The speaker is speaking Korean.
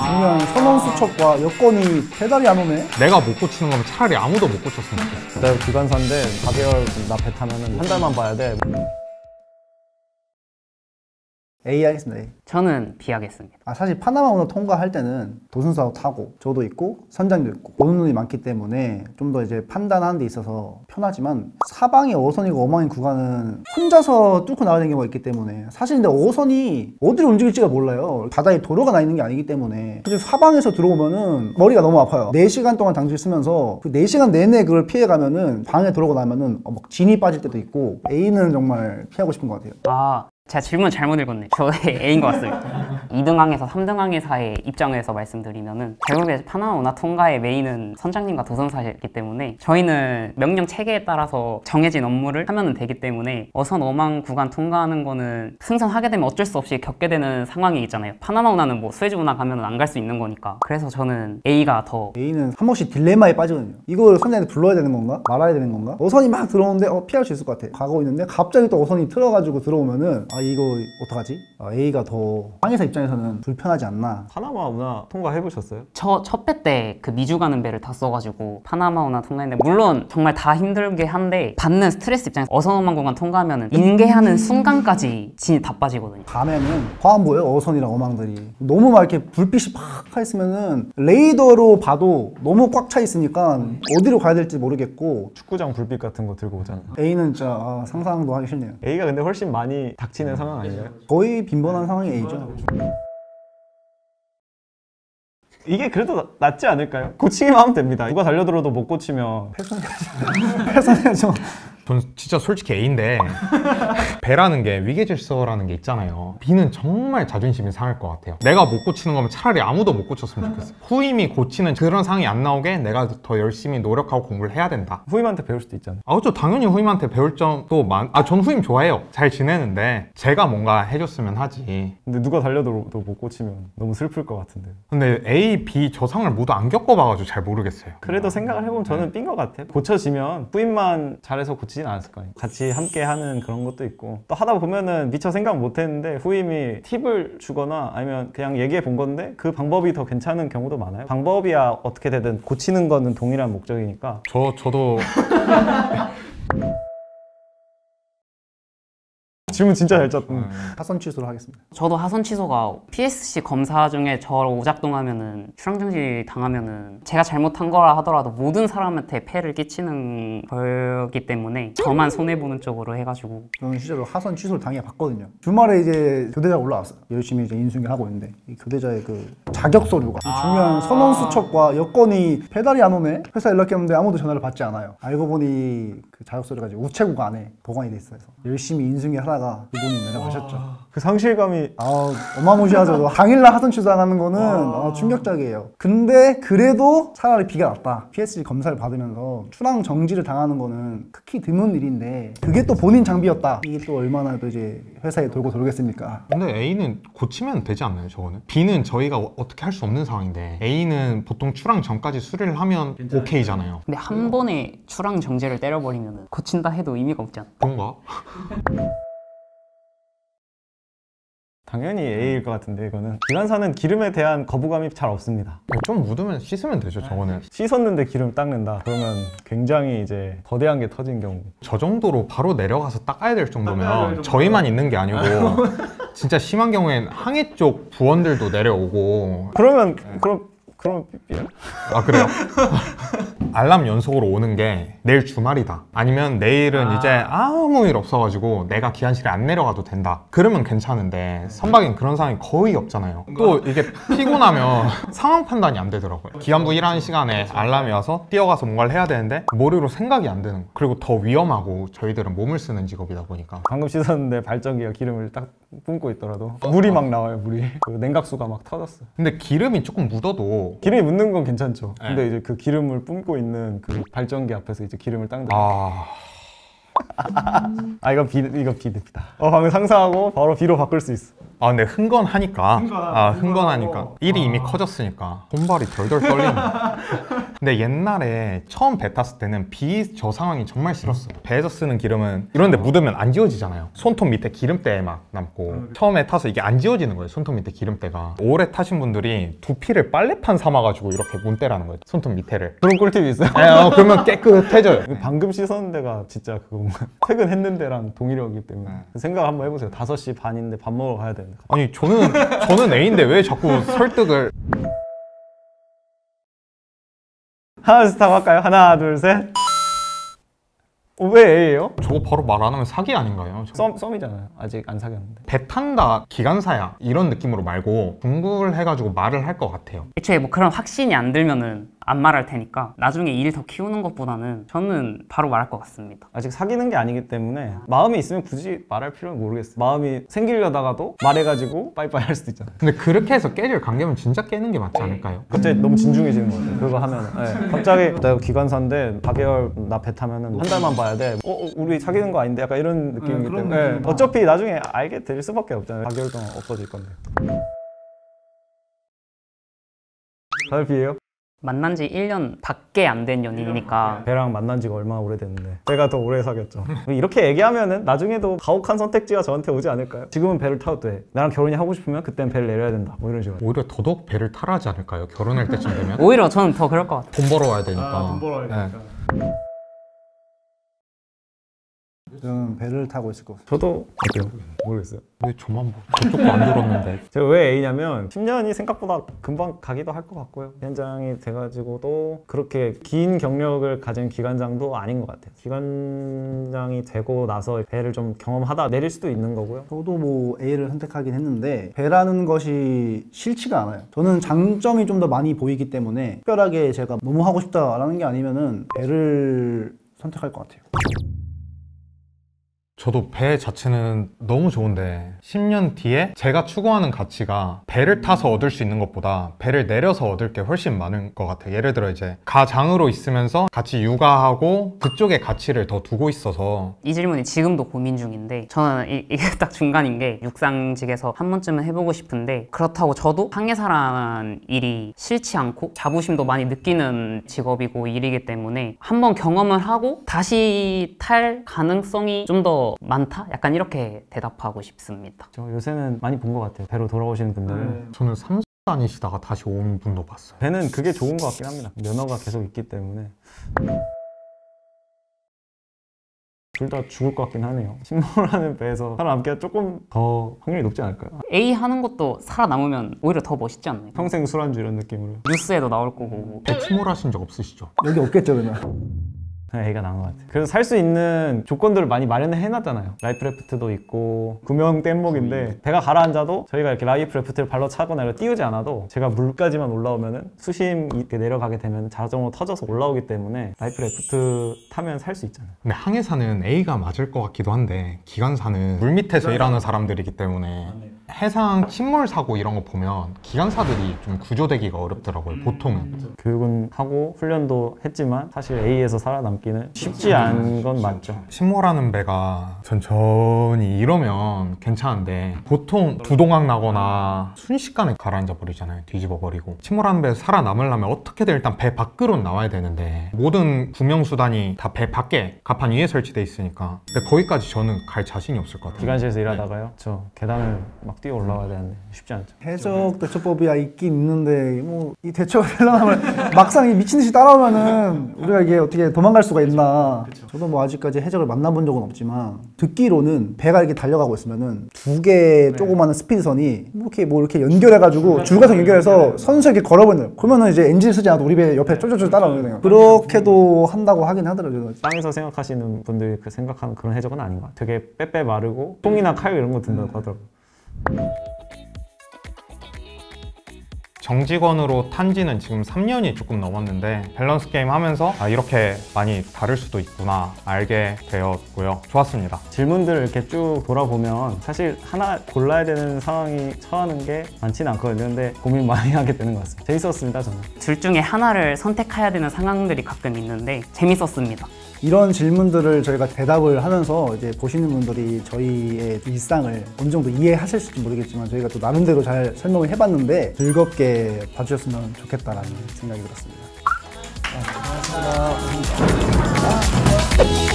중요한 선원 수첩과 여건이 배달이 안 오네. 내가 못 고치는 거면 차라리 아무도 못 고쳤으면 좋겠어. 내가 기관사인데 4개월 나 배 타면은 한 달만 봐야 돼. A 하겠습니다. A. 저는 B 하겠습니다. 사실 파나마 운하 통과할 때는 도순사도 타고 저도 있고 선장도 있고 보는 눈이 많기 때문에 좀 더 이제 판단하는 데 있어서 편하지만 사방이 어선이고 어망인 구간은 혼자서 뚫고 나가야 되는 경우가 있기 때문에 사실 근데 어선이 어디로 움직일지가 몰라요. 바다에 도로가 나 있는 게 아니기 때문에 그래서 사방에서 들어오면은 머리가 너무 아파요. 4시간 동안 당직을 쓰면서 그 4시간 내내 그걸 피해가면은 방에 들어오고 나면은 막 진이 빠질 때도 있고 A는 정말 피하고 싶은 것 같아요. 제가 질문 잘못 읽었네. 저 A인 것 같습니다. 2등항에서 3등항에서의 입장에서 말씀드리면은 결국에 파나마 운하 통과의 메인은 선장님과 도선사였기 때문에 저희는 명령 체계에 따라서 정해진 업무를 하면 되기 때문에 어선 어망 구간 통과하는 거는 승선하게 되면 어쩔 수 없이 겪게 되는 상황이 있잖아요. 파나마 운하는 뭐 스웨즈 운하 가면 안 갈 수 있는 거니까. 그래서 저는 A가 더 A는 한 번씩 딜레마에 빠지거든요. 이걸 선장한테 불러야 되는 건가? 말아야 되는 건가? 어선이 막 들어오는데 피할 수 있을 것 같아. 가고 있는데 갑자기 또 어선이 틀어가지고 들어오면은 이거 어떡하지? A가 더 항해사 입장에서는 불편하지 않나. 파나마 운하 통과해보셨어요? 저 첫 배 때 그 미주 가는 배를 탔어가지고 파나마 운하 통과했는데 물론 정말 다 힘들게 한데 받는 스트레스 입장에서 어선어망 구간 통과하면은 인계하는 순간까지 진이 다 빠지거든요. 밤에는 화안 보여요. 어선이랑 어망들이 너무 막 이렇게 불빛이 팍 가 있으면은 레이더로 봐도 너무 꽉 차 있으니까 어디로 가야 될지 모르겠고. 축구장 불빛 같은 거 들고 오잖아. A는 진짜 상상도 하기 싫네요. A가 근데 훨씬 많이 닥치는 상황 아니에요? 거의 빈번한 상황이 A죠. 이게 그래도 낫지 않을까요? 고치기만 하면 됩니다. 누가 달려들어도 못 고치면 패선해야죠. 전 진짜 솔직히 A인데 배라는 게 위계질서라는 게 있잖아요. B는 정말 자존심이 상할 것 같아요. 내가 못 고치는 거면 차라리 아무도 못 고쳤으면 좋겠어요. 후임이 고치는 그런 상황이 안 나오게 내가 더 열심히 노력하고 공부를 해야 된다. 후임한테 배울 수도 있잖아요. 그렇죠. 당연히 후임한테 배울 점도 전 후임 좋아해요. 잘 지내는데 제가 뭔가 해줬으면 하지. 근데 누가 달려들어도 못 고치면 너무 슬플 것 같은데. 근데 A, B 저 상을 모두 안 겪어봐가지고 잘 모르겠어요. 그래도 생각을 해보면 저는 B인 것 같아요. 고쳐지면 후임만 잘해서 고치진 않았을 거예요. 같이 함께 하는 그런 것도 있고 또 하다 보면은 미처 생각 못 했는데 후임이 팁을 주거나 아니면 그냥 얘기해 본 건데 그 방법이 더 괜찮은 경우도 많아요. 방법이야 어떻게 되든 고치는 거는 동일한 목적이니까. 저도 질문 진짜 잘 짰다. 하선 취소를 하겠습니다. 저도 하선 취소가 PSC 검사 중에 저 오작동하면은 출항정지 당하면은 제가 잘못한 거라 하더라도 모든 사람한테 폐를 끼치는 거기 때문에 저만 손해보는 쪽으로 해가지고 저는 실제로 하선 취소를 당해 봤거든요. 주말에 이제 교대자 올라왔어요. 열심히 이제 인수인계 하고 있는데 이 교대자의 그 자격 서류가 중요한 선원 수첩과 여건이 배달이 안 오네. 회사 연락했는데 아무도 전화를 받지 않아요. 알고 보니 그 자격 서류가 이제 우체국 안에 보관이 돼 있어요. 열심히 인수인계 하다가 그분이 내려가셨죠. 그 상실감이 어마무시하죠. 당일날 하선 취소하는 거는 충격적이에요. 근데 그래도 차라리 B가 낫다. PSG 검사를 받으면서 출항 정지를 당하는 거는 극히 드문 일인데 그게 또 본인 장비였다. 이게 또 얼마나 또 이제 회사에 돌고 돌겠습니까? 근데 A는 고치면 되지 않나요, 저거는? B는 저희가 어떻게 할 수 없는 상황인데 A는 보통 출항 전까지 수리를 하면 오케이잖아요. 근데 한 번에 출항 정지를 때려버리면 고친다 해도 의미가 없지 않나? 그런가? 당연히 A일 것 같은데 이거는 기관사는 기름에 대한 거부감이 잘 없습니다. 좀 묻으면 씻으면 되죠, 저거는. 씻었는데 기름 닦는다 그러면 굉장히 이제 거대한 게 터진 경우. 저 정도로 바로 내려가서 닦아야 될 정도면 저희만 있는 게 아니고 진짜 심한 경우엔 항해 쪽 부원들도 내려오고. 그러면 삐삐야. 아, 그래요? 알람 연속으로 오는 게 내일 주말이다, 아니면 내일은 이제 아무 일 없어가지고 내가 기한실에 안 내려가도 된다, 그러면 괜찮은데 선박엔 그런 상황이 거의 없잖아요. 또 이게 피곤하면 상황 판단이 안 되더라고요. 기한부 일하는 시간에 알람이 와서 뛰어가서 뭔가를 해야 되는데 머리로 생각이 안 드는 거. 그리고 더 위험하고 저희들은 몸을 쓰는 직업이다 보니까. 방금 씻었는데 발전기가 기름을 딱 뿜고 있더라도 물이 막 나와요. 물이 그 냉각수가 막 터졌어. 근데 기름이 조금 묻어도 기름이 묻는 건 괜찮죠. 네. 근데 이제 그 기름을 뿜고 있는 그 발전기 앞에서 이제 기름을 닦는. 이거 B입니다. 방금 상상하고 바로 B로 바꿀 수 있어. 근데 흥건하니까. 흥건하니까. 일이 이미 커졌으니까 손발이 덜덜 떨리네. 근데 옛날에 처음 배 탔을 때는 저 상황이 정말 싫었어요. 배에서 쓰는 기름은 이런 데 묻으면 안 지워지잖아요. 손톱 밑에 기름때 막 남고 처음에 타서 이게 안 지워지는 거예요. 손톱 밑에 기름때가. 오래 타신 분들이 두피를 빨래판 삼아가지고 이렇게 문대라는 거예요. 손톱 밑에를. 그런 꿀팁이 있어요? 그러면 깨끗해져요. 방금 씻었는 데가 진짜 그거 퇴근했는 데랑 동일하기 때문에 생각 한번 해보세요. 5시 반인데 밥 먹으러 가야 되는데. 아니 저는 A인데 왜 자꾸 설득을. 하나 둘 셋 하고 할까요? 하나 둘 셋. 왜 A예요? 저거 바로 말 안 하면 사기 아닌가요? 썸이잖아요. 아직 안 사귀었는데. 배 탄다, 기관사야 이런 느낌으로 말고 궁금해가지고 말을 할 것 같아요. 애초에 뭐 그런 확신이 안 들면은 안 말할 테니까 나중에 일 더 키우는 것보다는 저는 바로 말할 것 같습니다. 아직 사귀는 게 아니기 때문에 마음이 있으면 굳이 말할 필요는 모르겠어요. 마음이 생기려다가도 말해가지고 빠이빠이 할 수도 있잖아요. 근데 그렇게 해서 깨질 관계면 진짜 깨는 게 맞지 않을까요? 갑자기 너무 진중해지는 것 같아요. 그거 하면 네. 갑자기 내가 기관사인데 4개월 나 배 타면은 한 달만 봐야 돼. 우리 사귀는 거 아닌데? 약간 이런 느낌이기 때문에 네. 어차피 나중에 알게 될 수밖에 없잖아요. 4개월 동안 없어질 건데. 다들 B예요? 만난 지 1년 밖에 안 된 연인이니까 배랑 만난 지가 얼마나 오래됐는데 배가 더 오래 사귀었죠. 이렇게 얘기하면은 나중에도 가혹한 선택지가 저한테 오지 않을까요? 지금은 배를 타도 돼. 나랑 결혼이 하고 싶으면 그땐 배를 내려야 된다. 뭐 이런 식으로. 오히려 더더욱 배를 타라지 않을까요? 결혼할 때쯤 되면? 오히려 저는 더 그럴 것 같아요. 돈 벌어와야 되니까. 돈 벌어야 되니까. 네. 저는 배를 타고 있을 것 같아요. 저도 어때요? 모르겠어요. 왜 저만 뭐 그쪽도 안 들었는데. 제가 왜 A냐면 10년이 생각보다 금방 가기도 할 것 같고요. 기관장이 돼가지고도 그렇게 긴 경력을 가진 기관장도 아닌 것 같아요. 기관장이 되고 나서 배를 좀 경험하다 내릴 수도 있는 거고요. 저도 뭐 A를 선택하긴 했는데 배라는 것이 싫지가 않아요. 저는 장점이 좀 더 많이 보이기 때문에 특별하게 제가 너무 하고 싶다라는 게 아니면은 배를 선택할 것 같아요. 저도 배 자체는 너무 좋은데 10년 뒤에 제가 추구하는 가치가 배를 타서 얻을 수 있는 것보다 배를 내려서 얻을 게 훨씬 많은 것 같아요. 예를 들어 이제 가장으로 있으면서 같이 육아하고 그쪽에 가치를 더 두고 있어서. 이 질문이 지금도 고민 중인데 저는 이게 딱 중간인 게 육상직에서 한 번쯤은 해보고 싶은데 그렇다고 저도 항해사라는 일이 싫지 않고 자부심도 많이 느끼는 직업이고 일이기 때문에 한번 경험을 하고 다시 탈 가능성이 좀 더 많다? 약간 이렇게 대답하고 싶습니다. 저 요새는 많이 본 것 같아요. 배로 돌아오시는 분들은. 저는 3수 다니시다가 다시 온 분도 봤어요. 배는 그게 좋은 것 같긴 합니다. 면허가 계속 있기 때문에. 둘 다 죽을 것 같긴 하네요. 침몰하는 배에서 살아남기가 조금 더 확률이 높지 않을까요? A 하는 것도 살아남으면 오히려 더 멋있지 않나요? 평생 술안주 이런 느낌으로. 뉴스에도 나올 거고. 배 침몰하신 적 없으시죠? 여기 없겠죠 그러면. 그냥 A가 나은 것 같아요. 그래서 살 수 있는 조건들을 많이 마련해 해놨잖아요. 라이프 래프트도 있고 구명 뗏목인데 배가 가라앉아도 저희가 이렇게 라이프 래프트를 발로 차거나 이렇게 띄우지 않아도 제가 물까지만 올라오면은 수심 이렇게 내려가게 되면 자동으로 터져서 올라오기 때문에 라이프 래프트 타면 살 수 있잖아요. 근데 항해사는 A가 맞을 것 같기도 한데 기관사는 물 밑에서 일하는 사람들이기 때문에 해상 침몰 사고 이런 거 보면 기관사들이 좀 구조되기가 어렵더라고요. 보통은. 교육은 하고 훈련도 했지만 사실 A에서 살아남기는 쉽지 않은 건 맞죠. 침몰하는 배가 천천히 이러면 괜찮은데 보통 두동강 나거나 순식간에 가라앉아 버리잖아요. 뒤집어 버리고. 침몰하는 배에서 살아남으려면 어떻게든 일단 배 밖으로 나와야 되는데 모든 구명수단이 다 배 밖에 갑판 위에 설치돼 있으니까. 근데 거기까지 저는 갈 자신이 없을 것 같아요. 기관실에서 일하다가요. 저 계단을 막 뛰어 올라와야 되는데 쉽지 않죠. 해적 대처법이야 있긴 있는데 뭐 이 대처가 되려면 막상 이 미친 듯이 따라오면은 우리가 이게 어떻게 도망갈 수가 있나. 저도 뭐 아직까지 해적을 만나본 적은 없지만 듣기로는 배가 이렇게 달려가고 있으면은 두 개 조그마한 스피드선이 뭐 이렇게 연결해가지고 줄과성 연결해서 선수 이렇게 걸어버리는. 그러면은 이제 엔진 쓰지 않아도 우리 배 옆에 쫄쫄쫄 따라오는 거예요. 그렇게도 한다고 하긴 하더라고요. 땅에서 생각하시는 분들이 그 생각하는 그런 해적은 아닌 것 같아요. 되게 빼빼 마르고 통이나 칼 이런 거 든다고 하더라고요. 정직원으로 탄 지는 지금 3년이 조금 넘었는데 밸런스 게임 하면서 이렇게 많이 다를 수도 있구나 알게 되었고요. 좋았습니다. 질문들을 이렇게 쭉 돌아보면 사실 하나 골라야 되는 상황이 처하는 게 많지는 않거든요. 근데 고민 많이 하게 되는 것 같습니다. 재밌었습니다, 저는. 둘 중에 하나를 선택해야 되는 상황들이 가끔 있는데 재밌었습니다. 이런 질문들을 저희가 대답을 하면서 이제 보시는 분들이 저희의 일상을 어느 정도 이해하실지 모르겠지만 저희가 또 나름대로 잘 설명을 해봤는데 즐겁게 봐주셨으면 좋겠다라는 생각이 들었습니다. 고맙습니다.